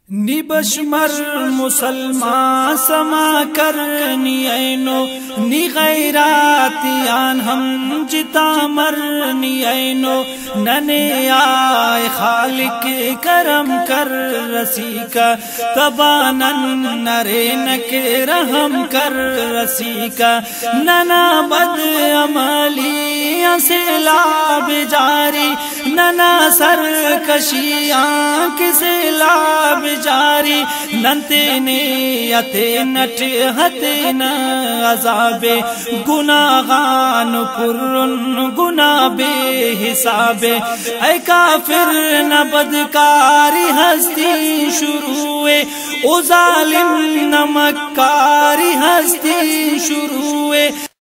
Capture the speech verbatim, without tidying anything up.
निबशमर मुसलमान समा करनी ऐनो नि गैरातियान हम जिता मरनी ऐनो नने आए खालिक करम कर रसीका तबानन नरे नके रहम कर रसीका नना बद अमलियां से लाभ जारी नना सरकशियां किसे लाभ जारी नंते ने यते नट हते न अजाबे गुनागान पुरन गुना बे हिसाबे ऐ काफिर न बदकारी हस्ती शुरुए ओ जालिम न मक्कारी हस्ती शुरुए।